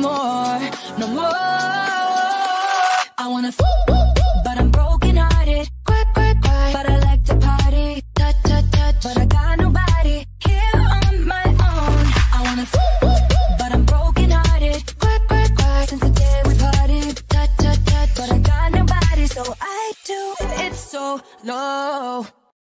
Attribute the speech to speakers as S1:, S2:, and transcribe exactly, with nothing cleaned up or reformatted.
S1: more, no more. I wanna f but I'm broken hearted. Cry, cry, cry, but I like to party. Touch, touch, touch, but I got nobody here on my own. I wanna f but I'm broken hearted. Cry, cry, cry, since the day we parted. Touch, touch, touch, but I got nobody, so I do it so low.